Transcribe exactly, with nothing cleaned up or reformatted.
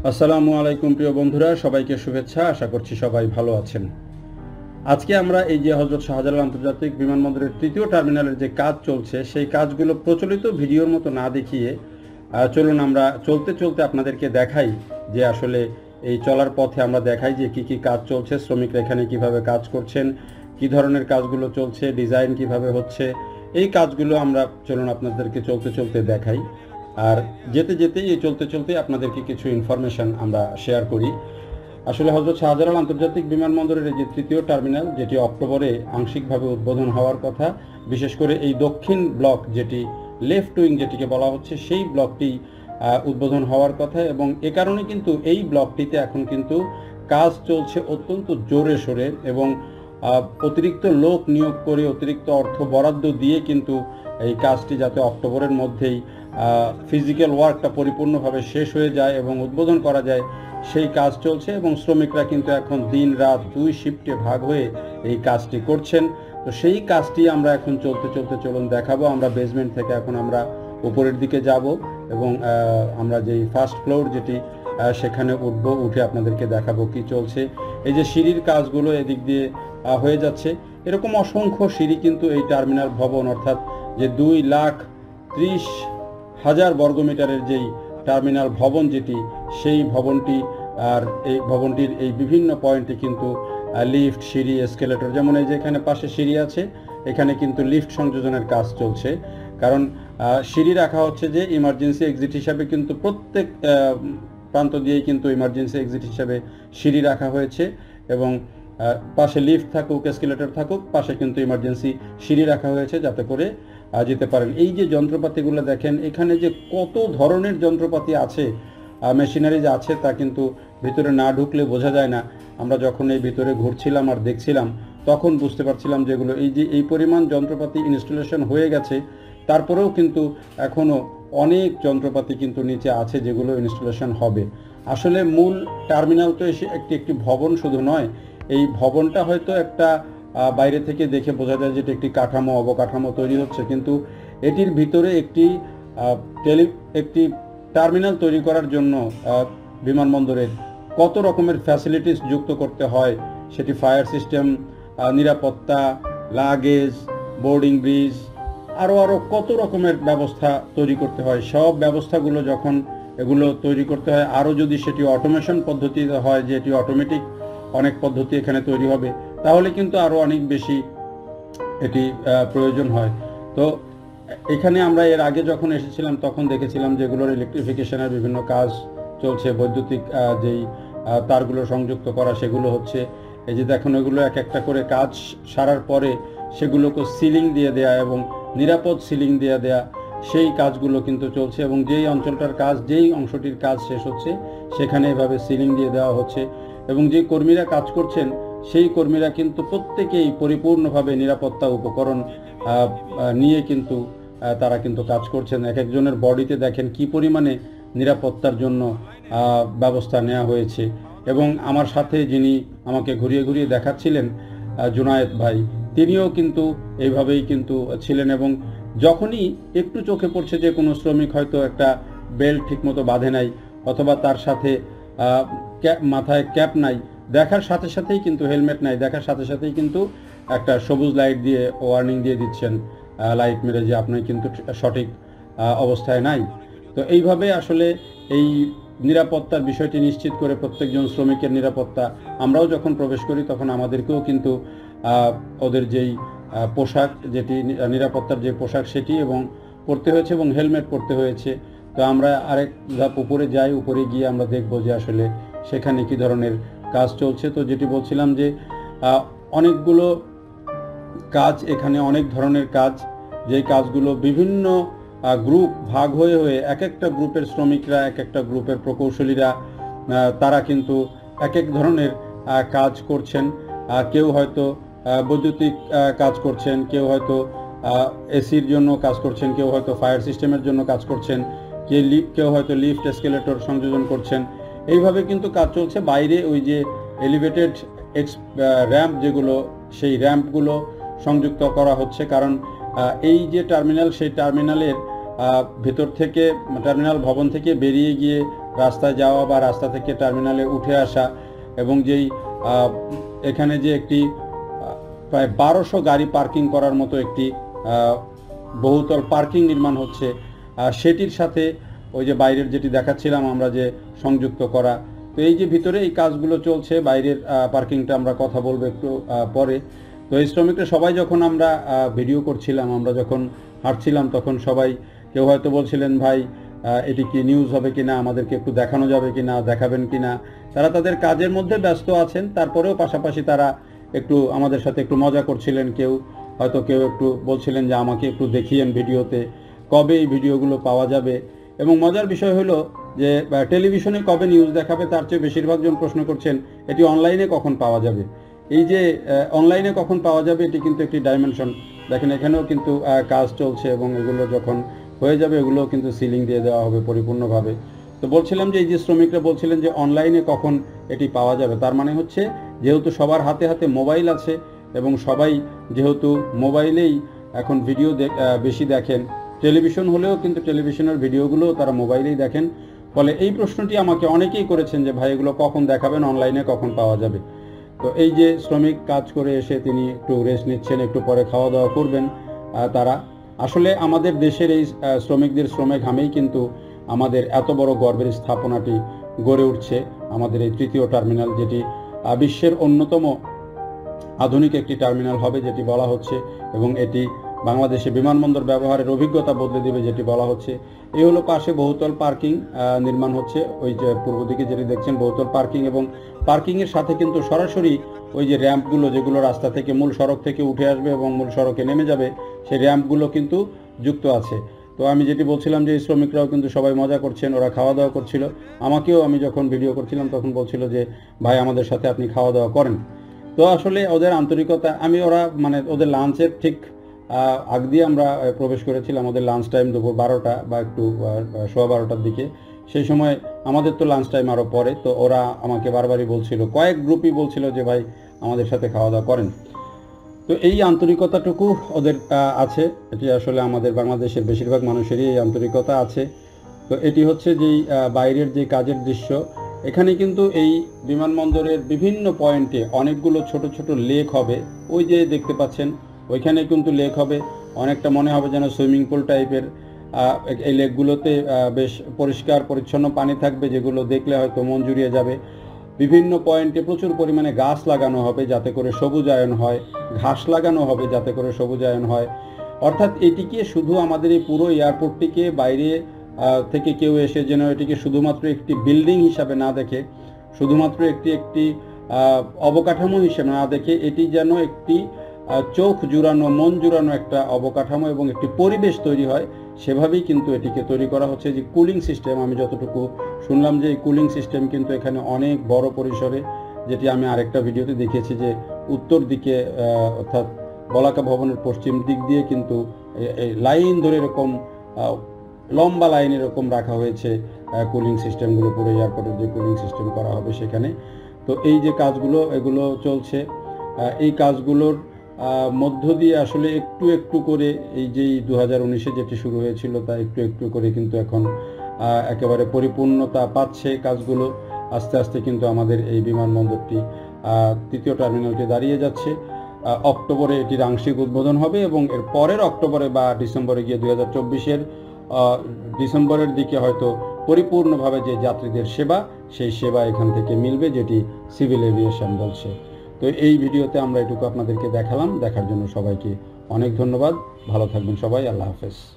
আসসালামু আলাইকুম প্রিয় বন্ধুরা, সবাইকে শুভেচ্ছা। আশা করছি সবাই ভালো আছেন। আজকে আমরা এই যে হযরত শাহজালাল আন্তর্জাতিক বিমানবন্দরের তৃতীয় টার্মিনালের যে কাজ চলছে সেই কাজগুলো প্রচলিত ভিডিওর মতো না দেখিয়ে চলুন আমরা চলতে চলতে আপনাদেরকে দেখাই যে আসলে এই চলার পথে আমরা দেখাই যে কি কি কাজ চলছে, শ্রমিকরা এখানে কিভাবে কাজ করছেন, কি ধরনের কাজগুলো চলছে, ডিজাইন কিভাবে হচ্ছে, এই কাজগুলো আমরা চলুন আপনাদেরকে চলতে চলতে দেখাই। আর যেতে যেতে এই চলতে চলতে আপনাদেরকে কিছু ইনফরমেশন আমরা শেয়ার করি। আসলে হযরত শাহজালাল আন্তর্জাতিক বিমানবন্দরের যে তৃতীয় টার্মিনাল, যেটি অক্টোবরে আংশিকভাবে উদ্বোধন হওয়ার কথা, বিশেষ করে এই দক্ষিণ ব্লক যেটি লেফট উইং যেটিকে বলা হচ্ছে সেই ব্লকটি উদ্বোধন হওয়ার কথা, এবং এ কারণে কিন্তু এই ব্লকটিতে এখন কিন্তু কাজ চলছে অত্যন্ত জোরে সোরে, এবং অতিরিক্ত লোক নিয়োগ করে অতিরিক্ত অর্থ বরাদ্দ দিয়ে কিন্তু এই কাজটি যাতে অক্টোবরের মধ্যেই ফিজিক্যাল ওয়ার্কটা পরিপূর্ণভাবে শেষ হয়ে যায় এবং উদ্বোধন করা যায় সেই কাজ চলছে। এবং শ্রমিকরা কিন্তু এখন দিন রাত দুই শিফটে ভাগ হয়ে এই কাজটি করছেন। তো সেই কাজটি আমরা এখন চলতে চলতে চলুন দেখাবো। আমরা বেসমেন্ট থেকে এখন আমরা উপরের দিকে যাব এবং আমরা যেই ফার্স্ট ফ্লোর যেটি সেখানে উঠবো, উঠে আপনাদেরকে দেখাবো কি চলছে। এই যে সিঁড়ির কাজগুলো এদিক দিয়ে হয়ে যাচ্ছে, এরকম অসংখ্য সিঁড়ি কিন্তু এই টার্মিনাল ভবন, অর্থাৎ যে দুই লাখ ত্রিশ হাজার বর্গমিটারের যেই টার্মিনাল ভবন যেটি, সেই ভবনটি আর এই ভবনটির এই বিভিন্ন পয়েন্টে কিন্তু লিফট, সিঁড়ি, এসকেলেটর, যেমন এই যে এখানে পাশে সিঁড়ি আছে, এখানে কিন্তু লিফট সংযোজনের কাজ চলছে। কারণ সিঁড়ি রাখা হচ্ছে যে ইমার্জেন্সি এক্সিট হিসাবে, কিন্তু প্রত্যেক প্রান্ত দিয়েই কিন্তু ইমার্জেন্সি এক্সিট হিসাবে সিঁড়ি রাখা হয়েছে, এবং পাশে লিফট থাকুক, এসকেলেটর থাকুক, পাশে কিন্তু ইমার্জেন্সি সিঁড়ি রাখা হয়েছে যাতে করে যেতে পারেন। এই যে যন্ত্রপাতিগুলো দেখেন, এখানে যে কত ধরনের যন্ত্রপাতি আছে, মেশিনারিজ আছে, তা কিন্তু ভিতরে না ঢুকলে বোঝা যায় না। আমরা যখন এই ভিতরে ঘুরছিলাম আর দেখছিলাম তখন বুঝতে পারছিলাম যেগুলো এই যে এই পরিমাণ যন্ত্রপাতি ইনস্টলেশন হয়ে গেছে, তারপরেও কিন্তু এখনও অনেক যন্ত্রপাতি কিন্তু নিচে আছে যেগুলো ইনস্টলেশন হবে। আসলে মূল টার্মিনাল তো এসে একটি একটি ভবন শুধু নয়, এই ভবনটা হয়তো একটা বাইরে থেকে দেখে বোঝা যায় যে এটি একটি কাঠামো, অবকাঠামো তৈরি হচ্ছে, কিন্তু এটির ভিতরে একটি টেলি একটি টার্মিনাল তৈরি করার জন্য বিমানবন্দরের কত রকমের ফ্যাসিলিটিস যুক্ত করতে হয়, সেটি ফায়ার সিস্টেম, নিরাপত্তা, লাগেজ, বোর্ডিং ব্রিজ, আরও আরও কত রকমের ব্যবস্থা তৈরি করতে হয়। সব ব্যবস্থাগুলো যখন এগুলো তৈরি করতে হয়, আরও যদি সেটি অটোমেশন পদ্ধতিতে হয়, যে এটি অটোমেটিক অনেক পদ্ধতি এখানে তৈরি হবে, তাহলে কিন্তু আরও অনেক বেশি এটি প্রয়োজন হয়। তো এখানে আমরা এর আগে যখন এসেছিলাম তখন দেখেছিলাম যেগুলোর ইলেকট্রিফিকেশনের বিভিন্ন কাজ চলছে, বৈদ্যুতিক যেই তারগুলো সংযুক্ত করা সেগুলো হচ্ছে। এই যে দেখুন, এগুলো এক একটা করে কাজ সারার পরে সেগুলোকে সিলিং দিয়ে দেয়া এবং নিরাপদ সিলিং দিয়ে দেয়া, সেই কাজগুলো কিন্তু চলছে। এবং যেই অঞ্চলটার কাজ, যেই অংশটির কাজ শেষ হচ্ছে সেখানে এভাবে সিলিং দিয়ে দেওয়া হচ্ছে, এবং যে কর্মীরা কাজ করছেন সেই কর্মীরা কিন্তু প্রত্যেকেই পরিপূর্ণভাবে নিরাপত্তা উপকরণ নিয়ে কিন্তু তারা কিন্তু কাজ করছেন। এক একজনের বডিতে দেখেন কি পরিমাণে নিরাপত্তার জন্য ব্যবস্থা নেওয়া হয়েছে। এবং আমার সাথে যিনি আমাকে ঘুরিয়ে ঘুরিয়ে দেখাচ্ছিলেন, জুনায়েদ ভাই, তিনিও কিন্তু এইভাবেই কিন্তু ছিলেন। এবং যখনই একটু চোখে পড়ছে যে কোনো শ্রমিক হয়তো একটা বেল্ট ঠিকমতো বাঁধে নাই, অথবা তার সাথে মাথায় ক্যাপ নাই, দেখার সাথে সাথেই কিন্তু হেলমেট নাই, দেখার সাথে সাথেই কিন্তু একটা সবুজ লাইট দিয়ে ওয়ার্নিং দিয়ে দিচ্ছেন, লাইট মেরে, যে আপনি কিন্তু সঠিক অবস্থায় নাই। তো এইভাবে আসলে এই নিরাপত্তার বিষয়টি নিশ্চিত করে প্রত্যেকজন শ্রমিকের নিরাপত্তা, আমরাও যখন প্রবেশ করি তখন আমাদেরকেও কিন্তু ওদের যেই পোশাক, যেটি নিরাপত্তার যে পোশাক সেটি এবং পরতে হয়েছে, এবং হেলমেট পরতে হয়েছে। তো আমরা আরেক ধাপ উপরে যাই, উপরে গিয়ে আমরা দেখব যে আসলে সেখানে কী ধরনের কাজ চলছে। তো যেটি বলছিলাম যে অনেকগুলো কাজ, এখানে অনেক ধরনের কাজ, যেই কাজগুলো বিভিন্ন গ্রুপ ভাগ হয়ে হয়ে এক একটা গ্রুপের শ্রমিকরা, এক একটা গ্রুপের প্রকৌশলীরা, তারা কিন্তু এক এক ধরনের কাজ করছেন। কেউ হয়তো বৈদ্যুতিক কাজ করছেন, কেউ হয়তো এসির জন্য কাজ করছেন, কেউ হয়তো ফায়ার সিস্টেমের জন্য কাজ করছেন, কেউ কেউ হয়তো লিফট, এসকেলেটর সংযোজন করছেন। এইভাবে কিন্তু কাজ চলছে। বাইরে ওই যে এলিভেটেড এক্স র্যাম্প যেগুলো, সেই র্যাম্পগুলো সংযুক্ত করা হচ্ছে, কারণ এই যে টার্মিনাল, সেই টার্মিনালের ভেতর থেকে, টার্মিনাল ভবন থেকে বেরিয়ে গিয়ে রাস্তায় যাওয়া বা রাস্তা থেকে টার্মিনালে উঠে আসা, এবং যেই এখানে যে একটি প্রায় বারোশো গাড়ি পার্কিং করার মতো একটি বহুতল পার্কিং নির্মাণ হচ্ছে, সেটির সাথে ওই যে বাইরের যেটি দেখাচ্ছিলাম আমরা যে সংযুক্ত করা। তো এই যে ভিতরে এই কাজগুলো চলছে, বাইরের পার্কিংটা আমরা কথা বলবো একটু পরে। তো এই শ্রমিকরা সবাই যখন আমরা ভিডিও করছিলাম, আমরা যখন হাঁটছিলাম, তখন সবাই কেউ হয়তো বলছিলেন ভাই এটি কি নিউজ হবে কি না, আমাদেরকে একটু দেখানো যাবে কি না, দেখাবেন কি না। তারা তাদের কাজের মধ্যে ব্যস্ত আছেন, তারপরেও পাশাপাশি তারা একটু আমাদের সাথে একটু মজা করছিলেন। কেউ হয়তো কেউ একটু বলছিলেন যে আমাকে একটু দেখিয়েন ভিডিওতে, কবে এই ভিডিওগুলো পাওয়া যাবে। এবং মজার বিষয় হলো যে টেলিভিশনে কবে নিউজ দেখাবে, তার চেয়ে বেশিরভাগ জন প্রশ্ন করছেন এটি অনলাইনে কখন পাওয়া যাবে। এই যে অনলাইনে কখন পাওয়া যাবে, এটি কিন্তু একটি ডাইমেনশন। দেখেন এখানেও কিন্তু কাজ চলছে, এবং এগুলো যখন হয়ে যাবে এগুলোও কিন্তু সিলিং দিয়ে দেওয়া হবে পরিপূর্ণভাবে। তো বলছিলাম যে এই যে শ্রমিকরা বলছিলেন যে অনলাইনে কখন এটি পাওয়া যাবে, তার মানে হচ্ছে যেহেতু সবার হাতে হাতে মোবাইল আছে, এবং সবাই যেহেতু মোবাইলেই এখন ভিডিও বেশি দেখেন, টেলিভিশন হলেও কিন্তু টেলিভিশনের ভিডিওগুলোও তারা মোবাইলেই দেখেন। ফলে এই প্রশ্নটি আমাকে অনেকেই করেছেন যে ভাই এগুলো কখন দেখাবেন, অনলাইনে কখন পাওয়া যাবে। তো এই যে শ্রমিক কাজ করে এসে তিনি একটু রেস্ট নিচ্ছেন, একটু পরে খাওয়া দাওয়া করবেন তারা। আসলে আমাদের দেশের এই শ্রমিকদের শ্রমে ঘামেই কিন্তু আমাদের এত বড় গর্বের স্থাপনাটি গড়ে উঠছে, আমাদের এই তৃতীয় টার্মিনাল, যেটি বিশ্বের অন্যতম আধুনিক একটি টার্মিনাল হবে যেটি বলা হচ্ছে, এবং এটি বাংলাদেশে বিমানবন্দর ব্যবহারের অভিজ্ঞতা বদলে দেবে যেটি বলা হচ্ছে। এই হলো পাশে বহুতল পার্কিং নির্মাণ হচ্ছে, ওই যে পূর্ব দিকে যেটি দেখছেন বহুতল পার্কিং, এবং পার্কিংয়ের সাথে কিন্তু সরাসরি ওই যে র্যাম্পগুলো যেগুলো রাস্তা থেকে মূল সড়ক থেকে উঠে আসবে এবং মূল সড়কে নেমে যাবে, সেই র্যাম্পগুলো কিন্তু যুক্ত আছে। তো আমি যেটি বলছিলাম যে শ্রমিকরাও কিন্তু সবাই মজা করছেন, ওরা খাওয়া দাওয়া করছিল। আমাকেও আমি যখন ভিডিও করছিলাম তখন বলছিল যে ভাই আমাদের সাথে আপনি খাওয়া দাওয়া করেন। তো আসলে ওদের আন্তরিকতা, আমি ওরা মানে ওদের লাঞ্চের ঠিক আগ দিয়ে আমরা প্রবেশ করেছিলাম, ওদের লাঞ্চ টাইম দুপুর বারোটা বা একটু সোয়া বারোটার দিকে। সেই সময় আমাদের তো লাঞ্চ টাইম আরও পরে। তো ওরা আমাকে বারবারই বলছিল, কয়েক গ্রুপই বলছিল যে ভাই আমাদের সাথে খাওয়া দাওয়া করেন। তো এই আন্তরিকতাটুকু ওদের আছে, এটি আসলে আমাদের বাংলাদেশের বেশিরভাগ মানুষেরই এই আন্তরিকতা আছে। তো এটি হচ্ছে যেই বাইরের যে কাজের দৃশ্য, এখানে কিন্তু এই বিমানবন্দরের বিভিন্ন পয়েন্টে অনেকগুলো ছোট ছোট লেক হবে, ওই যে দেখতে পাচ্ছেন ওইখানে কিন্তু লেক হবে, অনেকটা মনে হবে যেন সুইমিং পুল টাইপের। এই লেকগুলোতে বেশ পরিষ্কার পরিচ্ছন্ন পানি থাকবে, যেগুলো দেখলে হয়তো মন জুড়িয়ে যাবে। বিভিন্ন পয়েন্টে প্রচুর পরিমাণে গাছ লাগানো হবে যাতে করে সবুজায়ন হয়, ঘাস লাগানো হবে যাতে করে সবুজায়ন হয়। অর্থাৎ এটিকে শুধু আমাদের এই পুরো এয়ারপোর্টটিকে বাইরে থেকে কেউ এসে যেন এটিকে শুধুমাত্র একটি বিল্ডিং হিসাবে না দেখে, শুধুমাত্র একটি একটি অবকাঠামো হিসেবে না দেখে, এটি যেন একটি চোখ জুড়ানো, মন জুড়ানো একটা অবকাঠামো এবং একটি পরিবেশ তৈরি হয়, সেভাবেই কিন্তু এটিকে তৈরি করা হচ্ছে। যে কুলিং সিস্টেম, আমি যতটুকু শুনলাম যে এই কুলিং সিস্টেম কিন্তু এখানে অনেক বড় পরিসরে, যেটি আমি আরেকটা ভিডিওতে দেখিয়েছি যে উত্তর দিকে অর্থাৎ বলাকা ভবনের পশ্চিম দিক দিয়ে কিন্তু লাইন ধরে এরকম লম্বা লাইন এরকম রাখা হয়েছে কুলিং সিস্টেমগুলো, পুরো এয়ারপোর্টের যে কুলিং সিস্টেম করা হবে সেখানে। তো এই যে কাজগুলো এগুলো চলছে, এই কাজগুলোর মধ্য দিয়ে আসলে একটু একটু করে এই যে দু হাজার উনিশে যেটি শুরু হয়েছিল তা একটু একটু করে কিন্তু এখন একেবারে পরিপূর্ণতা পাচ্ছে কাজগুলো। আস্তে আস্তে কিন্তু আমাদের এই বিমানবন্দরটি তৃতীয় টার্মিনালটি দাঁড়িয়ে যাচ্ছে। অক্টোবরে এটির আংশিক উদ্বোধন হবে, এবং এর পরের অক্টোবরে বা ডিসেম্বরে গিয়ে দুই হাজার চব্বিশের ডিসেম্বরের দিকে হয়তো পরিপূর্ণভাবে যে যাত্রীদের সেবা, সেই সেবা এখান থেকে মিলবে, যেটি সিভিল এভিয়েশন বলছে। তো এই ভিডিওতে আমরা এটুকু আপনাদেরকে দেখালাম। দেখার জন্য সবাইকে অনেক ধন্যবাদ। ভালো থাকবেন সবাই। আল্লাহ হাফেজ।